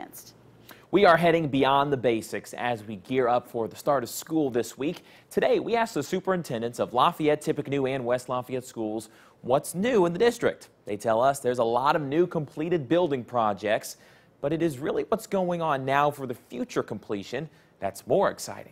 advanced. We are heading beyond the basics as we gear up for the start of school this week. Today, we asked the superintendents of Lafayette, Tippecanoe, and West Lafayette schools what's new in the district. They tell us there's a lot of new completed building projects, but it is really what's going on now for the future completion that's more exciting.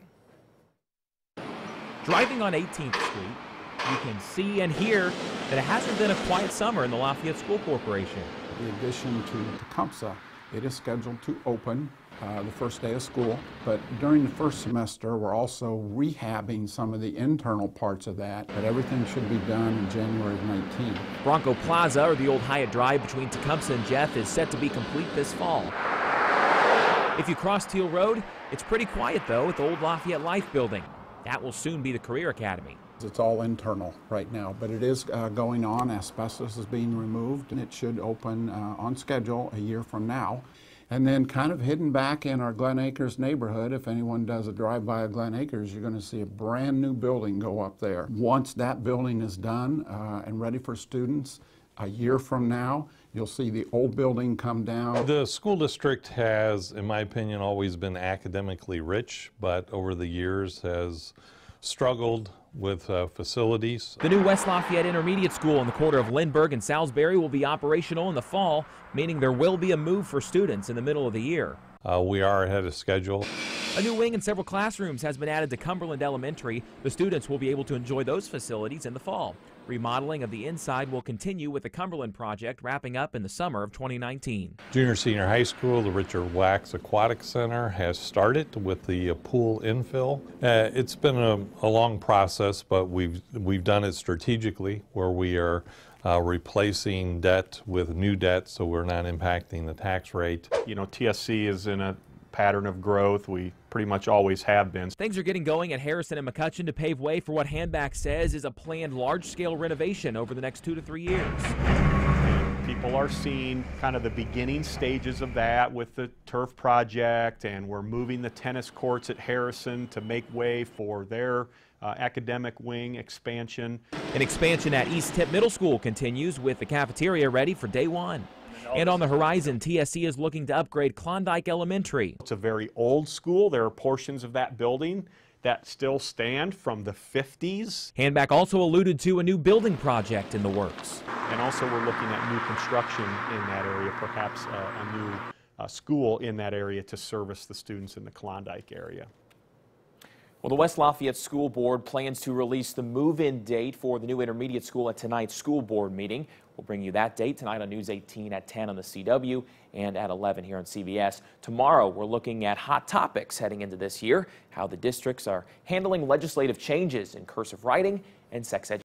Driving on 18th Street, you can see and hear that it hasn't been a quiet summer in the Lafayette School Corporation. The addition to Tecumseh, it is scheduled to open the first day of school, but during the first semester we're also rehabbing some of the internal parts of that, but everything should be done in January of 19. Bronco Plaza, or the old Hyatt Drive between Tecumseh and Jeff, is set to be complete this fall. If you cross Teal Road, it's pretty quiet though at the old Lafayette Life building. That will soon be the Career Academy. It's all internal right now, but it is going on. Asbestos is being removed, and it should open on schedule a year from now. And then kind of hidden back in our Glen Acres neighborhood, if anyone does a drive-by of Glen Acres, you're going to see a brand new building go up there. Once that building is done and ready for students, a year from now, you'll see the old building come down. The school district has, in my opinion, always been academically rich, but over the years has struggled with facilities. The new West Lafayette Intermediate School on the corner of Lindbergh and Salisbury will be operational in the fall, meaning there will be a move for students in the middle of the year. We are ahead of schedule. A new wing and several classrooms has been added to Cumberland Elementary. The students will be able to enjoy those facilities in the fall. Remodeling of the inside will continue with the Cumberland project wrapping up in the summer of 2019. Junior-senior high school, the Richard Wax Aquatic Center has started with the pool infill. It's been a long process, but we've done it strategically where we are replacing debt with new debt so we're not impacting the tax rate. You know, TSC is in a pattern of growth. We pretty much always have been. Things are getting going at Harrison and McCutcheon to pave way for what Handback says is a planned large-scale renovation over the next 2 to 3 years. People are seeing kind of the beginning stages of that with the turf project, and we're moving the tennis courts at Harrison to make way for their academic wing expansion. An expansion at East Tip Middle School continues with the cafeteria ready for day one. And on the horizon, TSC is looking to upgrade Klondike Elementary. It's a very old school. There are portions of that building that still stand from the 50s. Handback also alluded to a new building project in the works. And also we're looking at new construction in that area, perhaps a new school in that area to service the students in the Klondike area. Well, the West Lafayette School Board plans to release the move-in date for the new intermediate school at tonight's school board meeting. We'll bring you that date tonight on News 18 at 10 on the CW and at 11 here on CBS. Tomorrow, we're looking at hot topics heading into this year, how the districts are handling legislative changes in cursive writing and sex education.